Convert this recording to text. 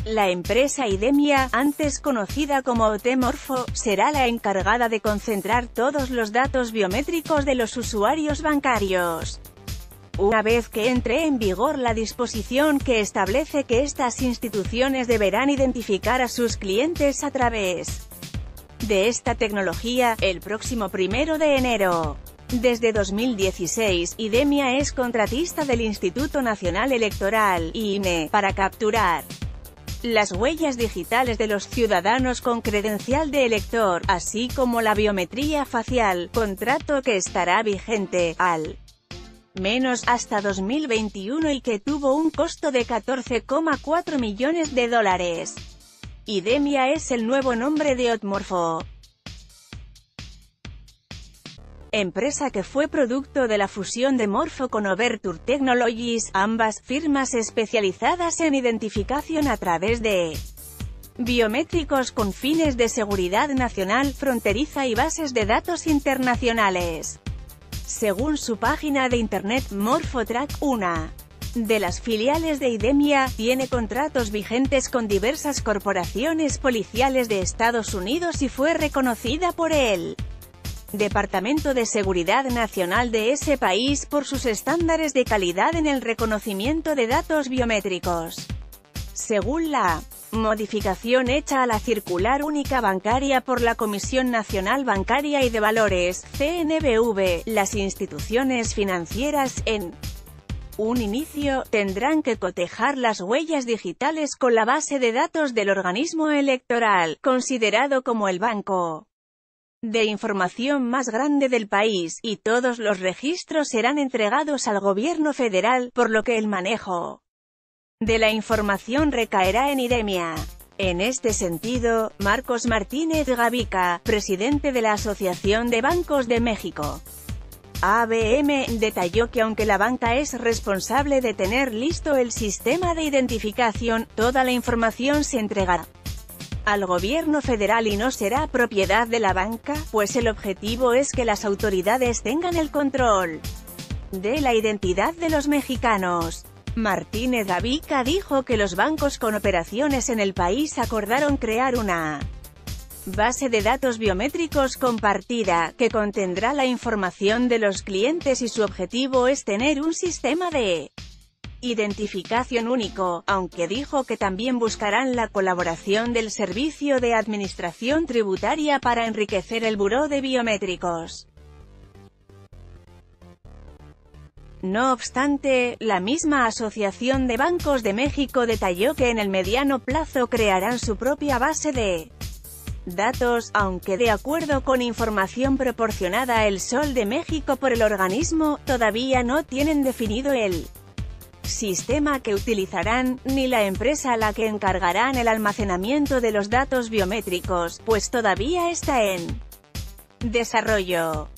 La empresa Idemia, antes conocida como OT-Morpho, será la encargada de concentrar todos los datos biométricos de los usuarios bancarios. Una vez que entre en vigor la disposición que establece que estas instituciones deberán identificar a sus clientes a través de esta tecnología, el próximo 1 de enero. Desde 2016, Idemia es contratista del Instituto Nacional Electoral, INE, para capturar las huellas digitales de los ciudadanos con credencial de elector, así como la biometría facial, contrato que estará vigente, al menos hasta 2021 y que tuvo un costo de $14,4 millones. Idemia es el nuevo nombre de OT-Morpho, empresa que fue producto de la fusión de Morpho con Overture Technologies, ambas firmas especializadas en identificación a través de biométricos con fines de seguridad nacional, fronteriza y bases de datos internacionales. Según su página de internet, MorphoTrack, una de las filiales de Idemia, tiene contratos vigentes con diversas corporaciones policiales de Estados Unidos y fue reconocida por el Departamento de Seguridad Nacional de ese país por sus estándares de calidad en el reconocimiento de datos biométricos. Según la modificación hecha a la Circular Única Bancaria por la Comisión Nacional Bancaria y de Valores, CNBV, las instituciones financieras, en un inicio, tendrán que cotejar las huellas digitales con la base de datos del organismo electoral, considerado como el banco de información más grande del país, y todos los registros serán entregados al gobierno federal, por lo que el manejo de la información recaerá en Idemia. En este sentido, Marcos Martínez Gavica, presidente de la Asociación de Bancos de México, ABM, detalló que aunque la banca es responsable de tener listo el sistema de identificación, toda la información se entregará al gobierno federal y no será propiedad de la banca, pues el objetivo es que las autoridades tengan el control de la identidad de los mexicanos. Martínez Gavica dijo que los bancos con operaciones en el país acordaron crear una base de datos biométricos compartida, que contendrá la información de los clientes y su objetivo es tener un sistema de identificación único, aunque dijo que también buscarán la colaboración del Servicio de Administración Tributaria para enriquecer el Buró de Biométricos. No obstante, la misma Asociación de Bancos de México detalló que en el mediano plazo crearán su propia base de datos, aunque de acuerdo con información proporcionada a El Sol de México por el organismo, todavía no tienen definido el sistema que utilizarán, ni la empresa a la que encargarán el almacenamiento de los datos biométricos, pues todavía está en desarrollo.